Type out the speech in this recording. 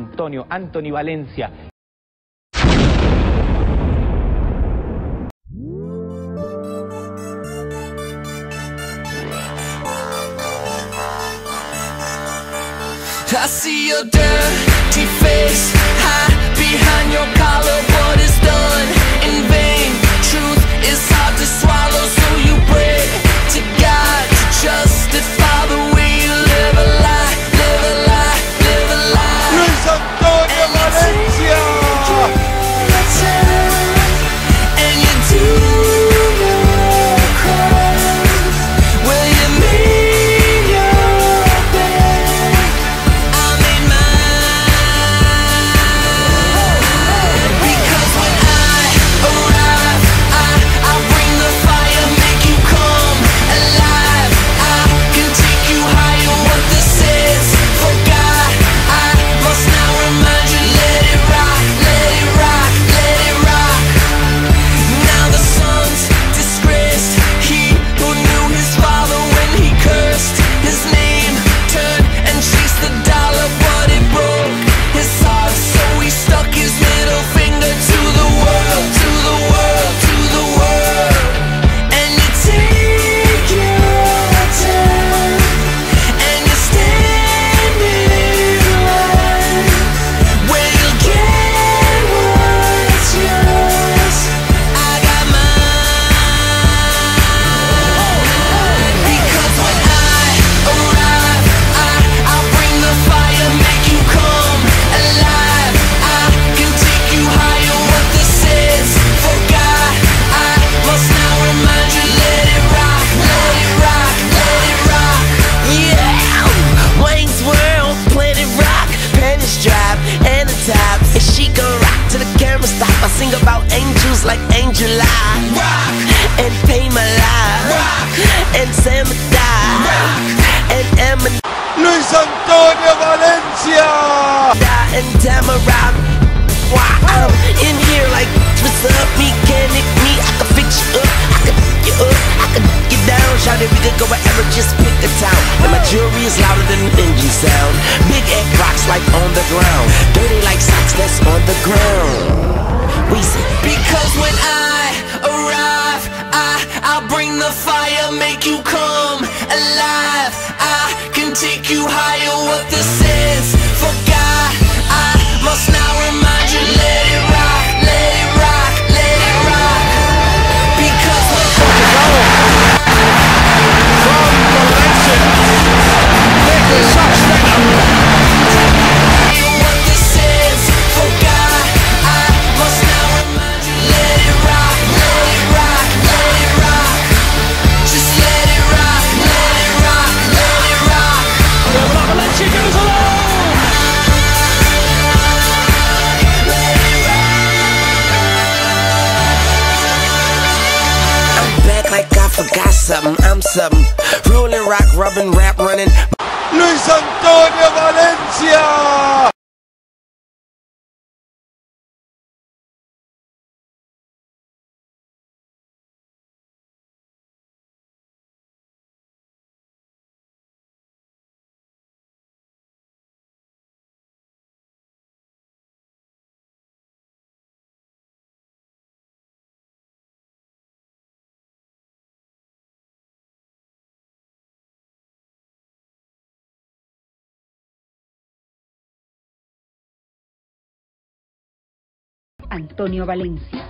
Anthony Valencia. I see your dirty face, hide behind your collar. What is done in vain? Truth is hard to swallow, so you pray to God to justify the way you live a lie, live a lie, live a lie. Luis Antonio Valencia. And you do your crimes. Will you make your bed? I made mine. Because when I arrive, I'll bring the fire, make you come alive. I can take you higher. What this is, forgot. I must now remind you. Let it rock, let it rock, let it rock. Now the son's disgraced. He who knew his father when he cursed his name turned and chased the dollar, but it broke his heart. So he stuck his middle finger to the world, to the world, to the world. And you take your time, and you stand in line, where you'll get what's yours. I got mine. Because when I arrive, I'll bring the fire, make you come alive. I can take you higher. What this is, forgot. I must now remind you. Let it rock, let it rock, let it rock. Yeah, Wayne's World, Planet Rock, Penny's Drive, and the top. And she gon' rock till the camera stop. I sing about angels like Angel Eye, rock, and Pay My Life, rock, and Sam Die, and Emma Luis Antonio Valencia. and Tamara. Why I'm in here like what's up, mechanic me. I can fix you up, I can you up, I can get down. Shout it, we could go wherever, just pick a town. And my jewelry is louder than an engine sound. Big egg rocks like on the ground, dirty like socks that's on the ground. We say, because when I arrive, I'll bring the fire, make you come alive. I can take you higher. What this is, forgot. I must now remind you. Let it rock, let it rock, let it rock. Because when From Valencia. what this is, forgot. I must now remind you. Let it rock, let it rock, let it rock. Just let it rock, let it rock, let it rock. Valencia goes along. I'm back like I forgot something. I'm something. Rolling rock, rubbing, rap, running. Luis Antonio Valencia. Antonio Valencia.